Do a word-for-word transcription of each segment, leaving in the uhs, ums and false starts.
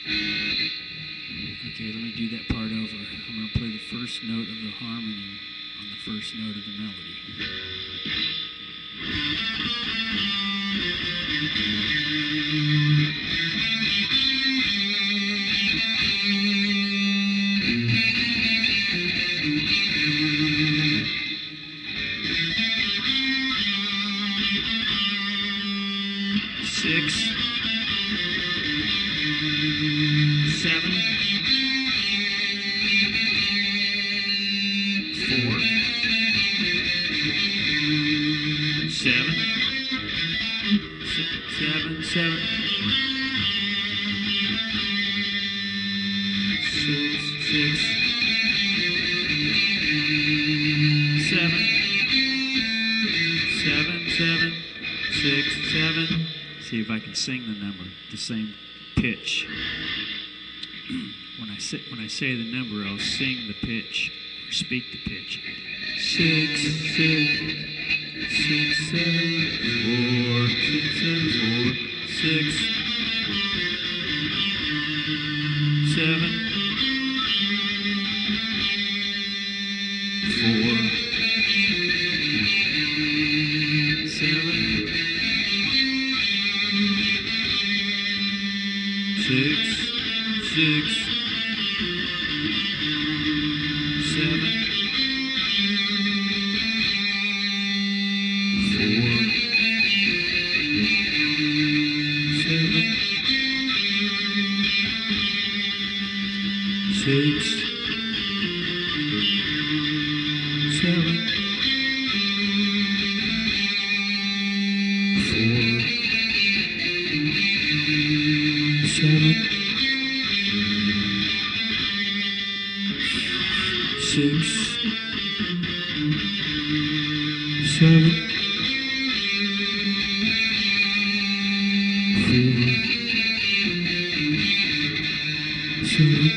Okay, let me do that part over. I'm going to play the first note of the harmony on the first note of the melody. Six, seven, four, seven, six, seven, seven, six, six, seven, seven, seven, six, seven. See if I can sing the number, the same pitch. When I say when I say the number, I'll sing the pitch or speak the pitch. Six, six, six, seven, four, six, seven, four, six, seven, four, seven, six, six, seven, four, seven, six, seven, four, seven, six, seven, four, seven.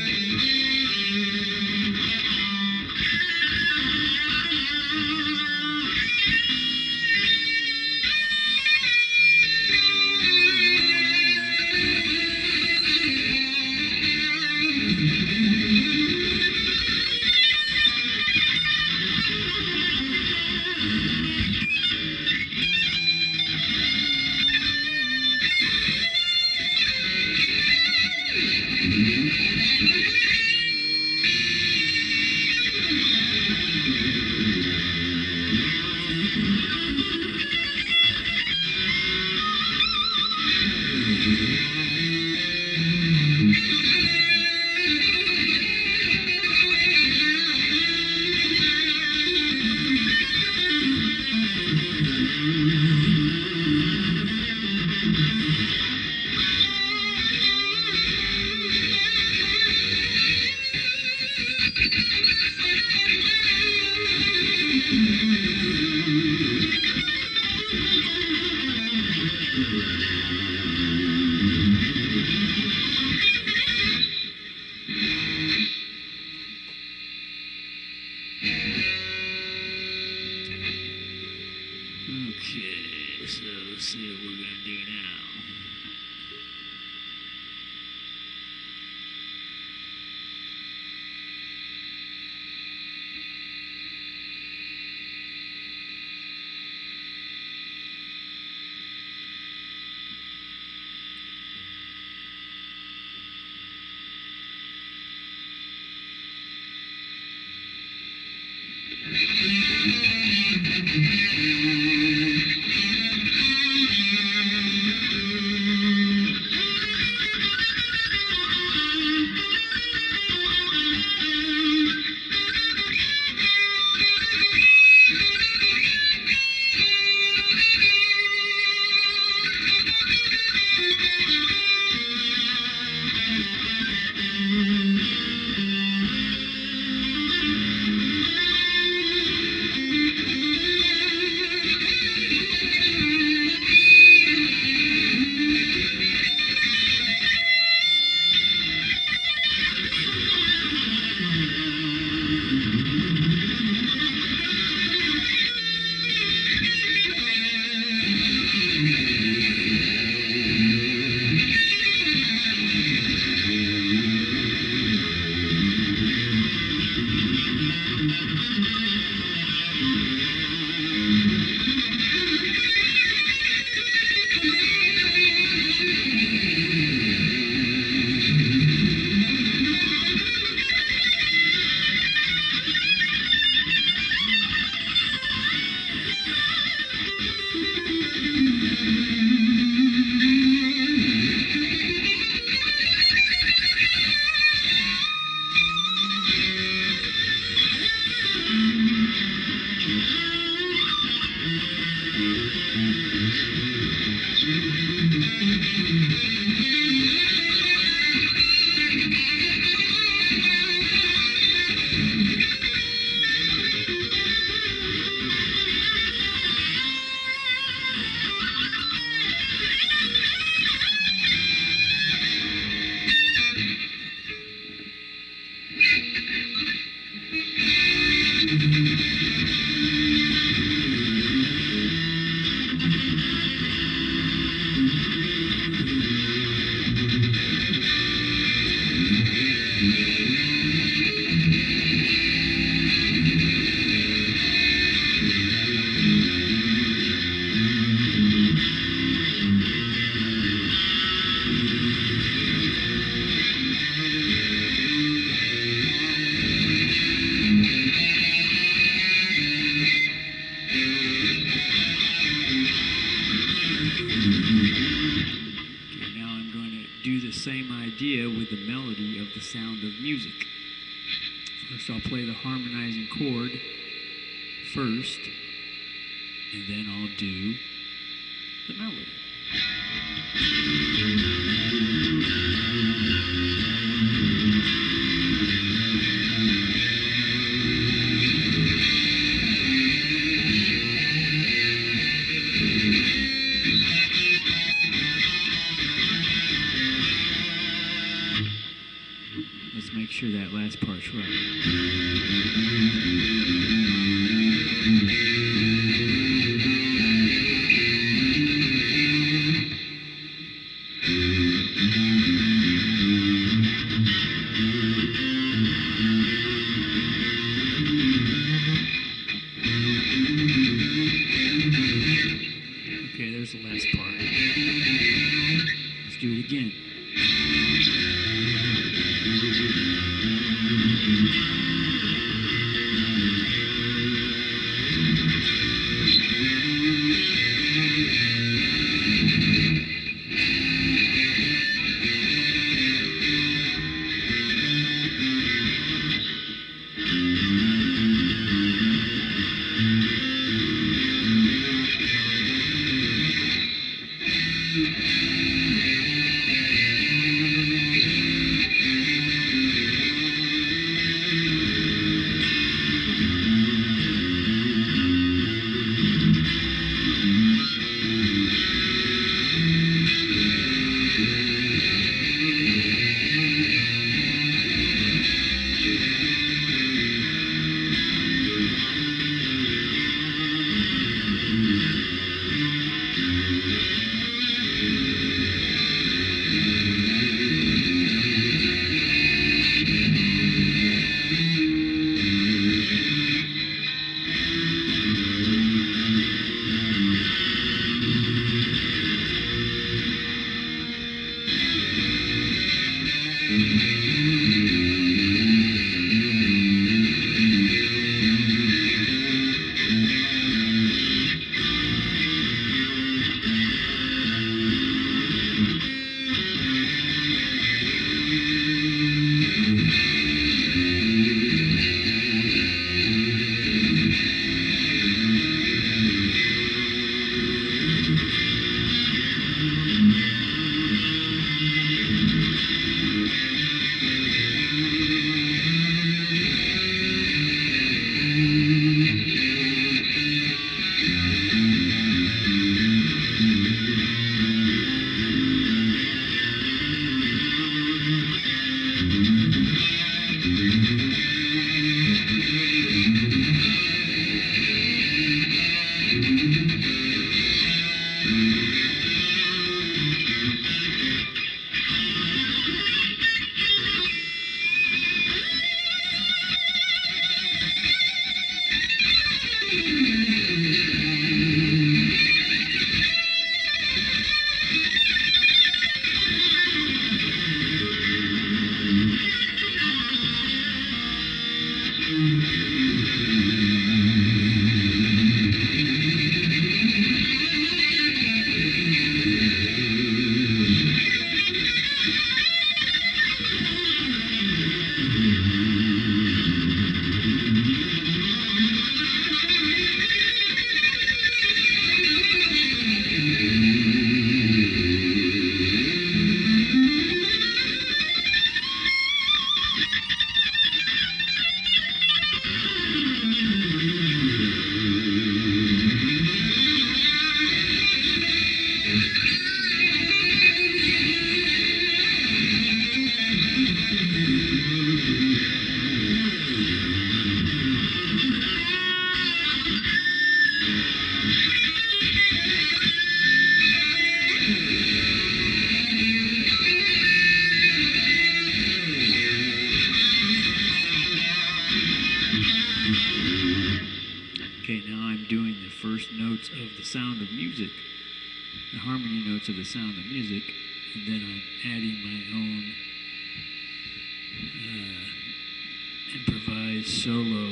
Okay, now I'm going to do the same idea with the melody of The Sound of Music. First, I'll play the harmonizing chord first, and then I'll do the melody. Let's make sure that last part's right. Okay, there's the last part. Let's do it again. Okay, now I'm doing the first notes of The Sound of Music, the harmony notes of The Sound of Music, and then I'm adding my own uh, improvised solo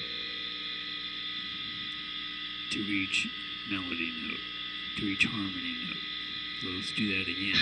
to each melody note, to each harmony note. So let's do that again.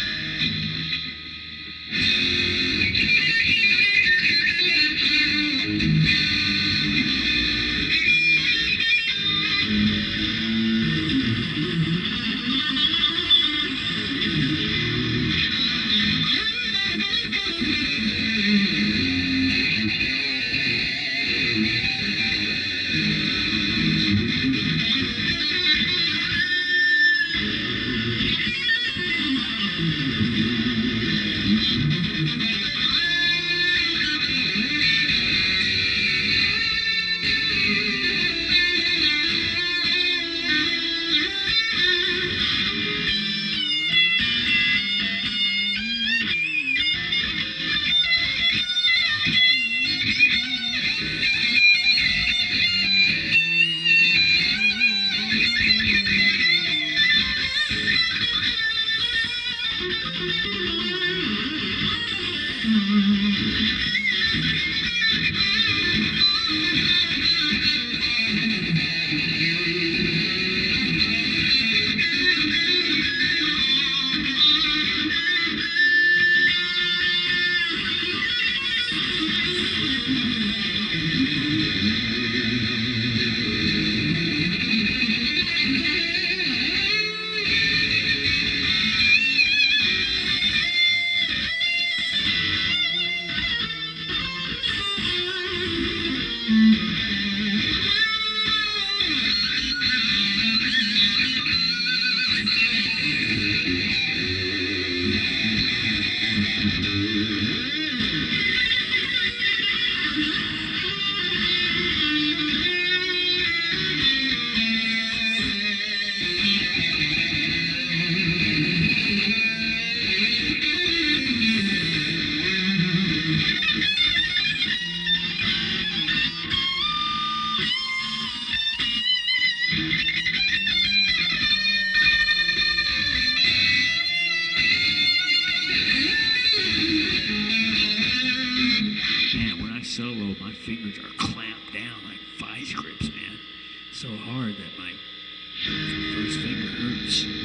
Man, when I solo, my fingers are clamped down like vice grips, man. So hard that my first finger hurts.